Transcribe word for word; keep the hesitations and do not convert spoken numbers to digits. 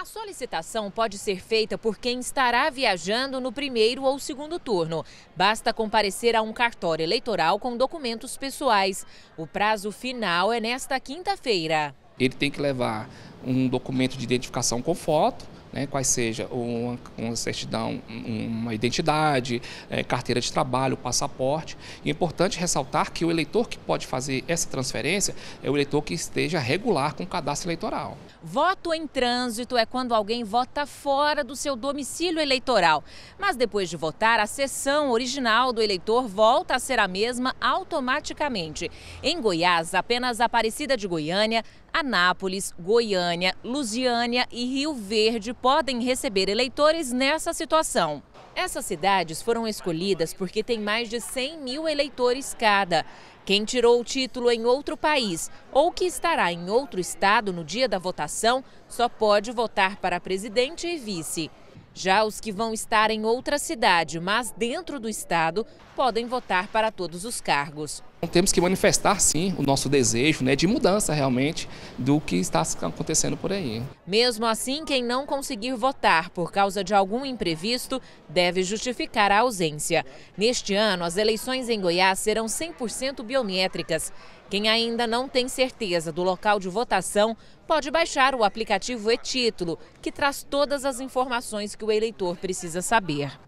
solicitação pode ser feita por quem estará viajando no primeiro ou segundo turno. Basta comparecer a um cartório eleitoral com documentos pessoais. O prazo final é nesta quinta-feira. Ele tem que levar um documento de identificação com foto, né, quais seja uma, uma certidão, uma identidade, é, carteira de trabalho, passaporte. E é importante ressaltar que o eleitor que pode fazer essa transferência é o eleitor que esteja regular com o cadastro eleitoral. Voto em trânsito é quando alguém vota fora do seu domicílio eleitoral. Mas depois de votar, a sessão original do eleitor volta a ser a mesma automaticamente. Em Goiás, apenas Aparecida de Goiânia, Anápolis, Goiânia, Lusiânia e Rio Verde podem receber eleitores nessa situação. Essas cidades foram escolhidas porque têm mais de cem mil eleitores cada. Quem tirou o título em outro país ou que estará em outro estado no dia da votação só pode votar para presidente e vice. Já os que vão estar em outra cidade, mas dentro do estado, podem votar para todos os cargos. Temos que manifestar, sim, o nosso desejo, né, de mudança realmente do que está acontecendo por aí. Mesmo assim, quem não conseguir votar por causa de algum imprevisto deve justificar a ausência. Neste ano, as eleições em Goiás serão cem por cento biométricas. Quem ainda não tem certeza do local de votação pode baixar o aplicativo e-Título, que traz todas as informações que o eleitor precisa saber.